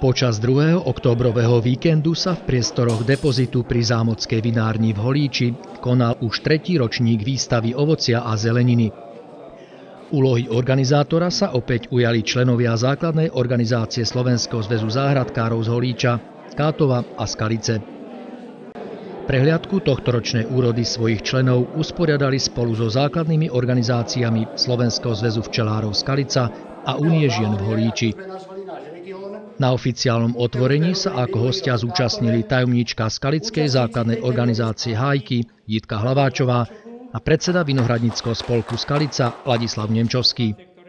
Počas 2. októbrového víkendu sa v priestoroch depozitu pri Zámodskej vinárni v Holíči konal už 3. ročník výstavy ovocia a zeleniny. Úlohy organizátora sa opäť ujali členovia základnej organizácie Slovenského zväzu záhradkárov z Holíča, Kátova a Skalice. Prehliadku tohtoročnej úrody svojich členov usporiadali spolu so základnými organizáciami Slovenského zväzu včelárov Skalica a Únie žien v Holíči. Na oficiálnom otvorení sa ako hostia zúčastnili tajomníčka Skalickej základnej organizácie Hájky Jitka Hlaváčová a predseda Vinohradníckeho spolku Skalica Ladislav Nemčovský.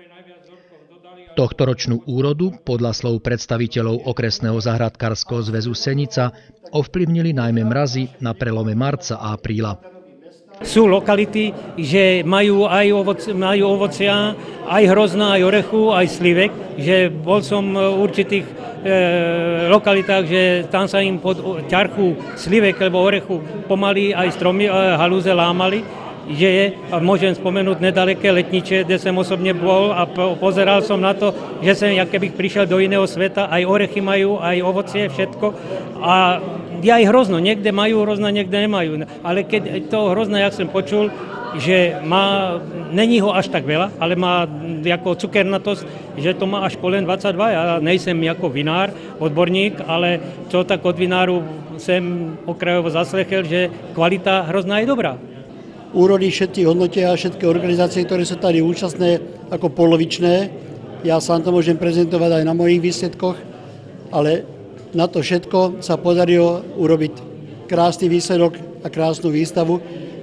Tohtoročnú úrodu podľa slov predstaviteľov okresného záhradkárskeho zväzu Senica ovplyvnili najmä mrazy na prelome marca a apríla. Sú lokality, že majú ovocia, aj hrozna, aj orechu, aj slivek, že bol som v určitých lokalitách, že tam sa im pod ťarchu slivek alebo orechu pomaly aj stromy halúze lámali, že je, a môžem spomenúť nedaleké Letniče, kde som osobne bol a pozeral som na to, že som, jak keby prišiel do iného sveta, aj orechy majú, aj ovocie, všetko. A je aj hrozno, niekde majú hrozno, niekde nemajú. Ale keď to hrozno, jak som počul, že má, není ho až tak veľa, ale má ako cukernatosť, že to má až kolen 22. Ja nejsem ako vinár, odborník, ale čo tak od vináru som okrajovo zaslechel, že kvalita hrozná je dobrá. Úrody všetky hodnotia, všetky organizácie, ktoré sú tady účastné, ako polovičné. Ja sám to môžem prezentovať aj na mojich výsledkoch, ale na to všetko sa podarilo urobiť krásny výsledok a krásnu výstavu.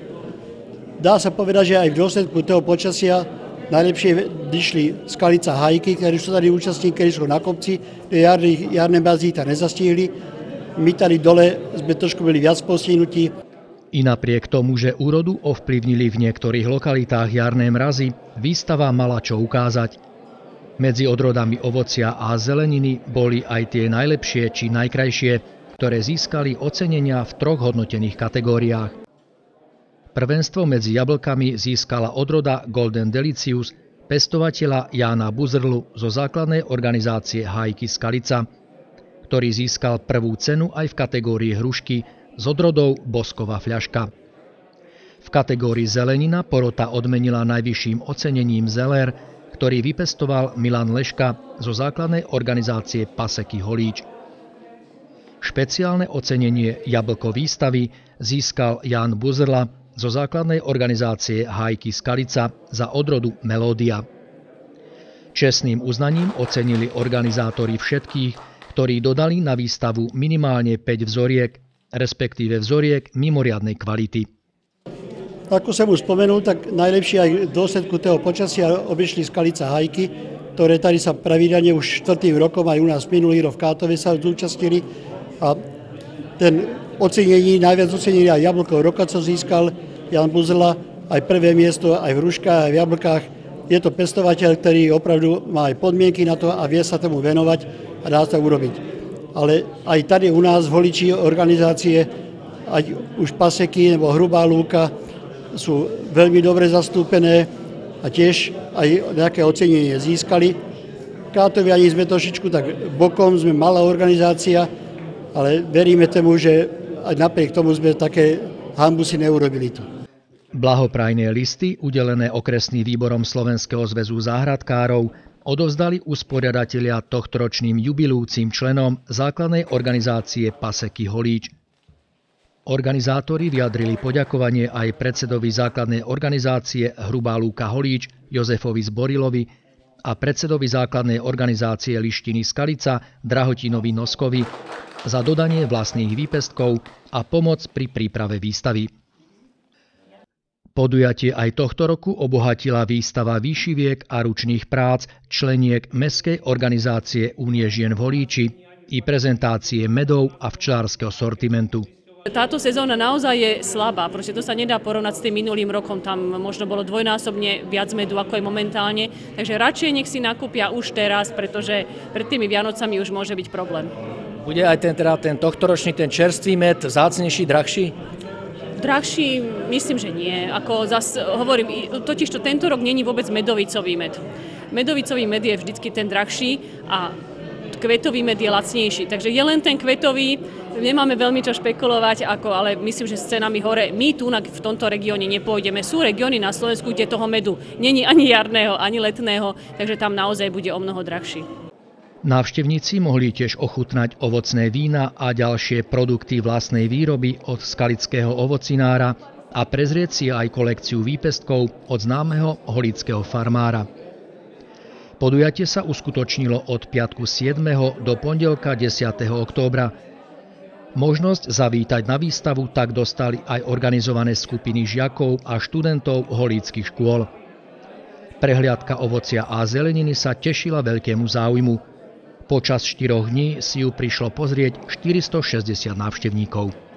Dá sa povedať, že aj v dôsledku toho počasia najlepšie vyšli Skalica Hájky, ktorí sú tady účastníci, ktorí sú na kopci, jarné mrazy tam nezastihli. My tady dole sme trošku byli viac postihnutí. I napriek tomu, že úrodu ovplyvnili v niektorých lokalitách jarné mrazy, výstava mala čo ukázať. Medzi odrodami ovocia a zeleniny boli aj tie najlepšie či najkrajšie, ktoré získali ocenenia v 3 hodnotených kategóriách. Prvenstvo medzi jablkami získala odroda Golden Delicious pestovateľa Jána Buzrlu zo základnej organizácie Hájky Skalica, ktorý získal prvú cenu aj v kategórii hrušky s odrodou Bosková fľaška. V kategórii zelenina porota odmenila najvyšším ocenením zelér, ktorý vypestoval Milan Leška zo základnej organizácie Paseky Holíč. Špeciálne ocenenie Jablko výstavy získal Ján Buzrla zo základnej organizácie Hájky Skalica za odrodu Melódia. Čestným uznaním ocenili organizátori všetkých, ktorí dodali na výstavu minimálne 5 vzoriek, respektíve vzoriek mimoriadnej kvality. Ako som už spomenul, tak najlepšie aj v dôsledku toho počasia obišli Skalica Hájky, ktoré tady sa pravidelne už 4. rokom, aj u nás minulý rok v Kátove sa zúčastnili. A ten ocenení, najviac ocenení aj jablko roka, co získal Jan Buzrla, aj prvé miesto aj v hruškách, aj v jablkách. Je to pestovateľ, ktorý opravdu má aj podmienky na to a vie sa tomu venovať a dá sa urobiť. Ale aj tady u nás v Holíči organizácie, ať už Paseky nebo Hrubá lúka, sú veľmi dobre zastúpené a tiež aj nejaké ocenenie získali. Kátoviani sme trošičku tak bokom, sme malá organizácia, ale veríme tomu, že aj napriek tomu sme také hanbu si neurobili tu. Blahoprajné listy, udelené okresným výborom Slovenského zväzu záhradkárov, odovzdali usporiadatelia tohtoročným jubilujúcim členom základnej organizácie Paseky Holíč. Organizátori vyjadrili poďakovanie aj predsedovi základnej organizácie Hrubá lúka Holíč Jozefovi Zborilovi a predsedovi základnej organizácie Lištiny Skalica Drahotinovi Noskovi za dodanie vlastných výpestkov a pomoc pri príprave výstavy. Podujatie aj tohto roku obohatila výstava výšiviek a ručných prác členiek Mestskej organizácie Únie žien v Holíči i prezentácie medov a včelárskeho sortimentu. Táto sezóna naozaj je slabá, proste to sa nedá porovnať s tým minulým rokom, tam možno bolo dvojnásobne viac medu ako je momentálne, takže radšej nech si nakúpia už teraz, pretože pred tými Vianocami už môže byť problém. Bude aj ten tohtoročný, ten čerstvý med zácnejší, drahší? Drahší, myslím, že nie. Ako zas hovorím, totižto tento rok není vôbec medovicový med. Medovicový med je vždycky ten drahší a kvetový med je lacnejší. Takže je len ten kvetový, nemáme veľmi čo špekulovať, ale myslím, že s cenami hore my tu v tomto regióne nepôjdeme. Sú regióny na Slovensku, kde toho medu není ani jarného, ani letného, takže tam naozaj bude o mnoho drahší. Návštevníci mohli tiež ochutnať ovocné vína a ďalšie produkty vlastnej výroby od skalického ovocinára a prezrieť si aj kolekciu výpestkov od známeho holického farmára. Podujatie sa uskutočnilo od piatku 7. do pondelka 10. októbra. Možnosť zavítať na výstavu tak dostali aj organizované skupiny žiakov a študentov holíckych škôl. Prehliadka ovocia a zeleniny sa tešila veľkému záujmu. Počas 4 dní si ju prišlo pozrieť 460 návštevníkov.